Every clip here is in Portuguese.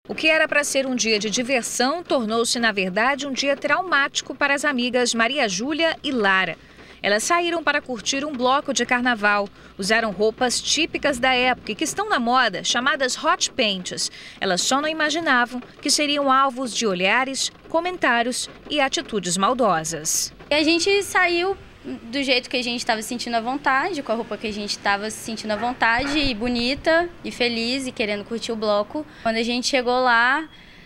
O que era para ser um dia de diversão tornou-se, na verdade, um dia traumático para as amigas Maria Júlia e Lara. Elas saíram para curtir um bloco de carnaval. Usaram roupas típicas da época e que estão na moda, chamadas hot paints. Elas só não imaginavam que seriam alvos de olhares, comentários e atitudes maldosas. E a gente saiu do jeito que a gente estava se sentindo à vontade, com a roupa que a gente estava se sentindo à vontade, e bonita, e feliz, e querendo curtir o bloco. Quando a gente chegou lá,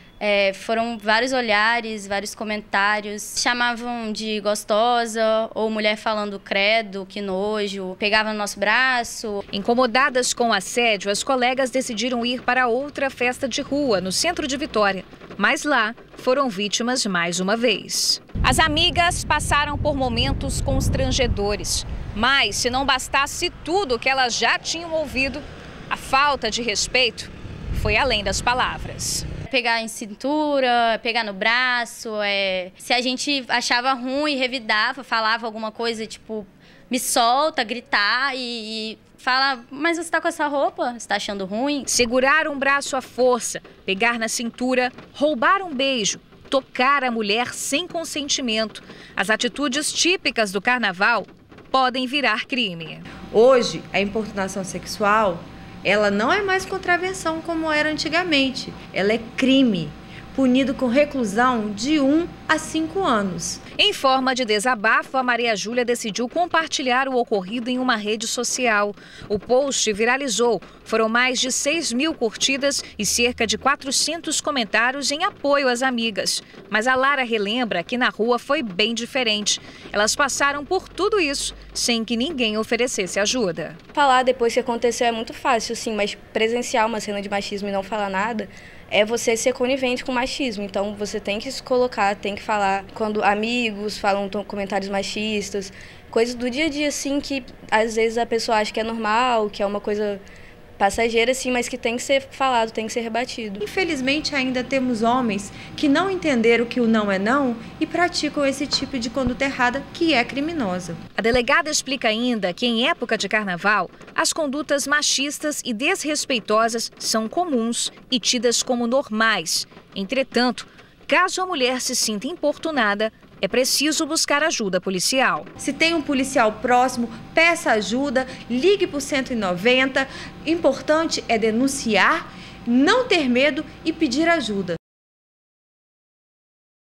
foram vários olhares, vários comentários. Chamavam de gostosa, ou mulher falando credo, que nojo, pegavam no nosso braço. Incomodadas com o assédio, as colegas decidiram ir para outra festa de rua, no centro de Vitória. Mas lá foram vítimas mais uma vez. As amigas passaram por momentos constrangedores. Mas, se não bastasse tudo que elas já tinham ouvido, a falta de respeito foi além das palavras. Pegar em cintura, pegar no braço, se a gente achava ruim, revidava, falava alguma coisa, tipo, me solta, gritar e fala, mas você tá com essa roupa? Você tá achando ruim? Segurar um braço à força, pegar na cintura, roubar um beijo, tocar a mulher sem consentimento. As atitudes típicas do carnaval podem virar crime. Hoje, a importunação sexual, ela não é mais contravenção como era antigamente. Ela é crime, punido com reclusão de 1 a 5 anos. Em forma de desabafo, a Maria Júlia decidiu compartilhar o ocorrido em uma rede social. O post viralizou. Foram mais de 6.000 curtidas e cerca de 400 comentários em apoio às amigas. Mas a Lara relembra que na rua foi bem diferente. Elas passaram por tudo isso sem que ninguém oferecesse ajuda. Falar depois que aconteceu é muito fácil, sim, mas presenciar uma cena de machismo e não falar nada é você ser conivente com o machismo. Então você tem que se colocar, tem que falar. Quando amigos falam comentários machistas, coisas do dia a dia, assim, que às vezes a pessoa acha que é normal, que é uma coisa passageira, assim, mas que tem que ser falado, tem que ser rebatido. Infelizmente, ainda temos homens que não entenderam que o não é não e praticam esse tipo de conduta errada, que é criminosa. A delegada explica ainda que, em época de carnaval, as condutas machistas e desrespeitosas são comuns e tidas como normais. Entretanto, caso a mulher se sinta importunada, é preciso buscar ajuda policial. Se tem um policial próximo, peça ajuda, ligue para o 190. Importante é denunciar, não ter medo e pedir ajuda.